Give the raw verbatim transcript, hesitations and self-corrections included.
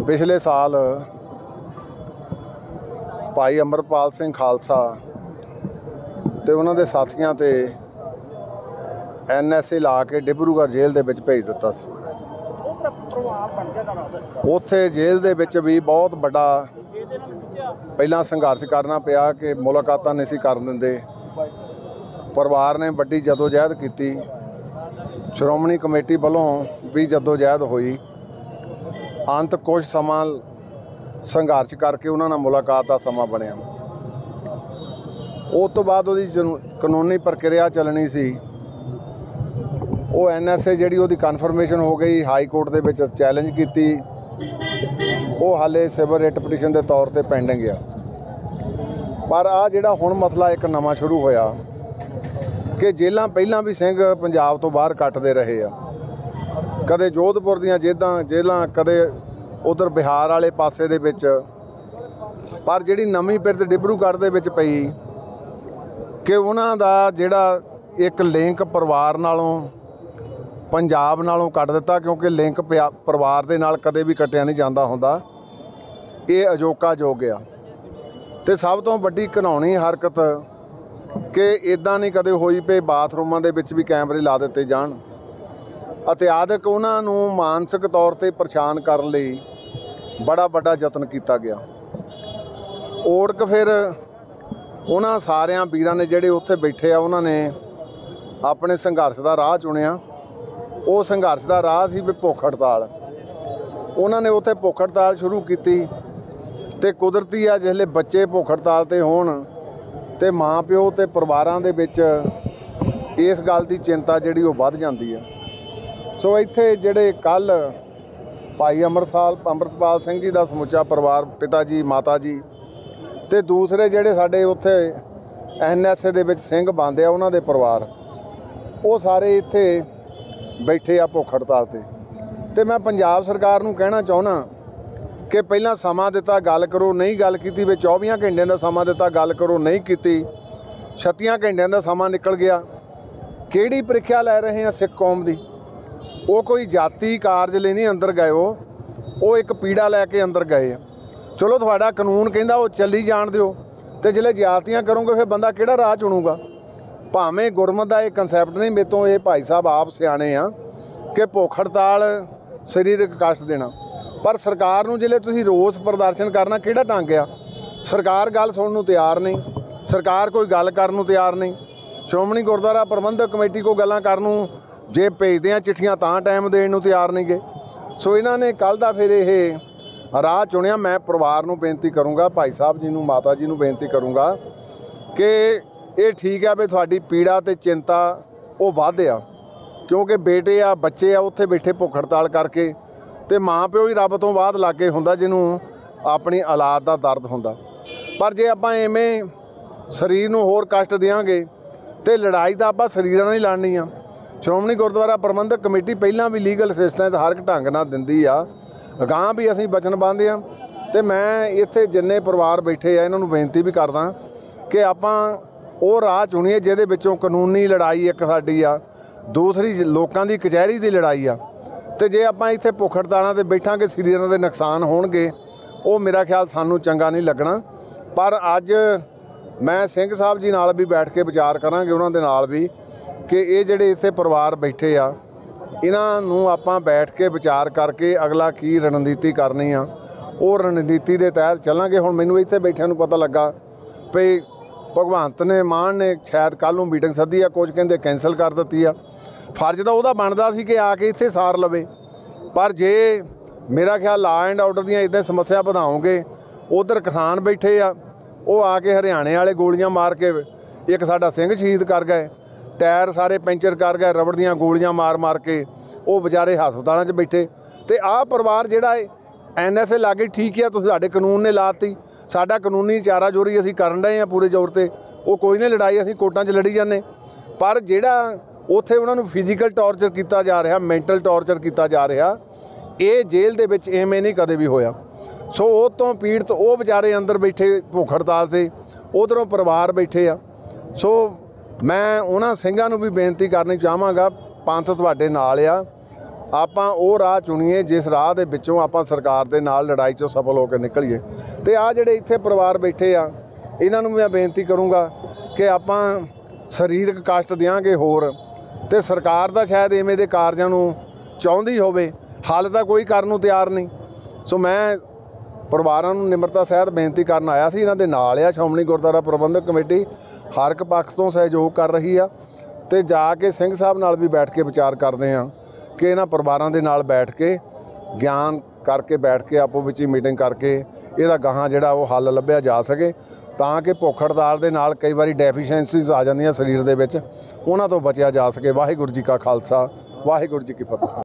पिछले साल भाई अमरपाल सिंह खालसा ते उन्हां दे साथियां ते एन एस ए ला के डिब्रूगढ़ जेल दे विच भेज दिता सी। उत्थे जेल दे विच भी बहुत बड़ा पहला संघर्ष करना पिया कि मुलाकातां नहीं सी कर दिंदे। परिवार ने वड्डी जदोजहद की, श्रोमणी कमेटी वालों भी जदोजहद हुई। अंत कुछ समा संघर्ष करके उन्होंने मुलाकात का समा बनया। उस तो बाद वो कानूनी प्रक्रिया चलनी सी। वो एन एस ए जी वो कन्फर्मेशन हो गई, हाई कोर्ट के विच चैलेंज की, वो हाले सिविल रिट पटीशन के तौर पर पेंडिंग आ। पर आ जिहड़ा हुण मसला एक नवा शुरू होया कि जेलां पहलां भी सिंह पंजाब तो बाहर कट्टदे रहे आ, कदे जोधपुर दीयां जेलां जेलां कदे उधर बिहार वाले पासे दे विच। पर जिहड़ी नवीं पिरत डिब्रूगढ़ दे विच पई कि उन्हां दा जिहड़ा एक लिंक परिवार नालों पंजाब नालों कट दिता, क्योंकि लिंक परिवार दे नाल कदे भी कटिया नहीं जाता हुंदा। ये अजोका जो गया ते सब तो वड्डी घिनौनी हरकत कि इदां नहीं कदे होई पे बाथरूमां दे विच भी कैमरे ला दिते जाण। अत्याधक उन्हां नूं मानसिक तौर पर परेशान करने लई बड़ा बड़ा यतन किया गया। ओड़क फिर उन्हां सारियां वीरां ने जिहड़े उत्थे बैठे आ, उन्होंने अपने संघर्ष का राह चुनिया। वो संघर्ष का राह सी भी भुख हड़ताल। उन्होंने उत्थे भुख हड़ताल शुरू की ते कुदरती आ जिसले बच्चे भुख हड़ताल ते होण ते माँ प्यो ते परिवारां दे विच इस गल की चिंता जिहड़ी वो वध जांदी है। सो इत्थे जिहड़े कल भाई अमरसाल अमृतपाल सिंह जी का समुचा परिवार, पिता जी माता जी ते दूसरे जिहड़े साडे उत्थे एन एस ए दे विच सिंह बनदे आ उन्हां दे परिवार, वो सारे इत्थे बैठे आ भुख हड़ताल ते। ते मैं पंजाब सरकार नूं कहना चाहुंदा कि पहलां समा दिता गल करो, नहीं गल कीती वे चौबीस घंटिਆਂ ਦਾ समा दिता गल करो, नहीं कीती छत्तीस घंटिਆਂ ਦਾ समा निकल गया। किहड़ी प्रीख्या लै रहे हैं सिख कौम दी? वो कोई जाति कारज ਲਈ नहीं अंदर गए, वो वो एक पीड़ा लैके अंदर गए। चलो तुहाडा कानून कहंदा वो चली जाण दिओ, ते जिहले जातियां करोगे फिर बंदा किहड़ा राह चुणूगा? भावें गुरमत का एक कंसैप्ट नहीं, मेरे तो ये भाई साहब आप सियाणे आ कि भुख हड़ताल सरीरक कष्ट देना, पर सरकार नूं जिहले तुसीं रोस प्रदर्शन करना किहड़ा ढंग आ? सरकार गल सुणन नूं तैयार नहीं, सरकार कोई गल करन नूं तैयार नहीं। श्रोमणी गुरुद्वारा प्रबंधक कमेटी को गल्लां करन नूं जे भेजदे आ चिट्ठियां तां टाइम देण नूं तैयार नहीं गए। सो इन्हां ने कल दा फिर ये राह चुनिया। मैं परिवार नूं बेनती करूँगा, भाई साहब जी नूं, माता जी नूं बेनती करूँगा कि ये ठीक है भी तुहाडी पीड़ा ते चिंता वो वध आ, क्योंकि बेटे आ बच्चे आ उत्थे बैठे भुख हड़ताल करके, ते माँ प्यो ही रब तो बाਅਦ लागे हुंदा जिन्हों अपनी औलाद का दर्द हुंदा। पर जे आपां एवें शरीर नूं होर कष्ट देंगे तो लड़ाई तो आपां शरीरां नाल ही लड़नी आ। श्रोमणी गुरुद्वारा प्रबंधक कमेटी पहलां भी लीगल असिस्टेंस हर एक ढंग नाल दिंदी आ, अगांह भी असीं वचनबंद आ। ते मैं इत्थे जिन्ने परिवार बैठे आ इन्हां नूं बेनती भी करदा कि आपां वो राह चुनीए जिहदे विचों कानूनी लड़ाई एक साडी आ, दूसरी लोकां दी कचहरी दी लड़ाई आ। ते जे आपां इत्थे भुख हड़तालां ते बैठांगे सरीरां दे नुकसान होणगे, वो मेरा ख्याल सानूं चंगा नहीं लगना। पर अज मैं सिंह साहब जी नाल भी बैठ के विचार करांगे उन्हां दे नाल भी कि ये जिहड़े इत्थे परिवार बैठे आ, इन्हां नूं आपां बैठ के विचार करके अगला की रणनीति करनी आ, वो रणनीति के तहत चलांगे। हुण मैनूं इत्थे बैठिਆਂ नूं पता लगा भी भगवंत ने मान ने शायद कल नूं मीटिंग सद्दी आ, कुछ कहंदे कैंसल कर दित्ती आ। फर्ज तो वह बनता सी कि आके इत्थे सार लवे, पर जे मेरा ख्याल ला एंड ऑर्डर दीयां इदां समस्या वधाओगे, उधर किसान बैठे आ वो आके हरियाणे वाले गोलियां मार के एक साडा सिंह शहीद कर गए, टायर सारे पेंचर कर गए, रबड़ दीयां गोलियां मार मार के वो बेचारे हस्पतालों च बैठे। तो आ परिवार जिहड़ा एन एस ए लागे ठीक है, तुसीं साडे कानून ने लाती, साडा कानूनी चारा जोरी असीं करन डए आ पूरे जोर ते, वो कोई नहीं लड़ाई असीं कोर्टां 'च लड़ी जाने। पर जिहड़ा उत्थे उन्हां नूं फिजिकल टॉर्चर किया जा रहा, मैंटल टॉर्चर किया जा रहा, ये जेल दे विच इवें नहीं कदे भी होया। सो उस तो पीड़त वो बेचारे अंदर बैठे भुख हड़ताल से, उधरों परिवार बैठे आ। सो मैं उन्हां ਸਿੰਘਾਂ नूं भी बेनती करनी चाहांगा, पंथ तुहाडे नाल आ, ਆਪਾਂ ਉਹ ਰਾਹ ਚੁਣੀਏ ਜਿਸ ਰਾਹ ਦੇ ਵਿੱਚੋਂ ਆਪਾਂ ਸਰਕਾਰ ਦੇ ਨਾਲ ਲੜਾਈ 'ਚੋਂ ਸਫਲ ਹੋ ਕੇ ਨਿਕਲੀਏ। ਤੇ ਆ ਜਿਹੜੇ ਇੱਥੇ ਪਰਿਵਾਰ ਬੈਠੇ ਆ, ਇਹਨਾਂ ਨੂੰ ਮੈਂ ਬੇਨਤੀ ਕਰੂੰਗਾ ਕਿ ਆਪਾਂ ਸਰੀਰਕ ਕਸ਼ਟ ਦਿਆਂਗੇ ਹੋਰ, ਤੇ ਸਰਕਾਰ ਦਾ ਸ਼ਾਇਦ ਇਵੇਂ ਦੇ ਕਾਰਜਾਂ ਨੂੰ ਚਾਹੁੰਦੀ ਹੋਵੇ, ਹੱਲ ਤਾਂ ਕੋਈ ਕਰਨ ਨੂੰ ਤਿਆਰ ਨਹੀਂ। ਸੋ ਮੈਂ ਪਰਿਵਾਰਾਂ ਨੂੰ ਨਿਮਰਤਾ ਸਹਿਤ ਬੇਨਤੀ ਕਰਨ ਆਇਆ ਸੀ, ਇਹਨਾਂ ਦੇ ਨਾਲ ਆ ਸ਼੍ਰੋਮਣੀ ਗੁਰਦੁਆਰਾ ਪ੍ਰਬੰਧਕ ਕਮੇਟੀ ਹਰ ਇੱਕ ਪੱਖ ਤੋਂ ਸਹਿਯੋਗ ਕਰ ਰਹੀ ਆ, ਤੇ ਜਾ ਕੇ ਸਿੰਘ ਸਾਹਿਬ ਨਾਲ ਵੀ ਬੈਠ ਕੇ ਵਿਚਾਰ ਕਰਦੇ ਆ ਕਿ ਇਹਨਾਂ ਪਰਿਵਾਰਾਂ ਦੇ ਨਾਲ ਬੈਠ ਕੇ ਗਿਆਨ ਕਰਕੇ ਬੈਠ ਕੇ ਆਪੋ ਵਿੱਚ ਹੀ ਮੀਟਿੰਗ ਕਰਕੇ ਇਹਦਾ ਗਾਹਾਂ ਜਿਹੜਾ ਉਹ ਹੱਲ ਲੱਭਿਆ ਜਾ ਸਕੇ, ਤਾਂ ਕਿ ਭੁੱਖ ਹੜਤਾਲ ਦੇ ਨਾਲ ਕਈ ਵਾਰੀ ਡੈਫੀਸ਼ੈਂਸੀਜ਼ ਆ ਜਾਂਦੀਆਂ ਸਰੀਰ ਦੇ ਵਿੱਚ, ਉਹਨਾਂ ਤੋਂ ਬਚਿਆ ਜਾ ਸਕੇ। ਵਾਹਿਗੁਰੂ ਜੀ ਕਾ ਖਾਲਸਾ, ਵਾਹਿਗੁਰੂ ਜੀ ਕੀ ਫਤਿਹ।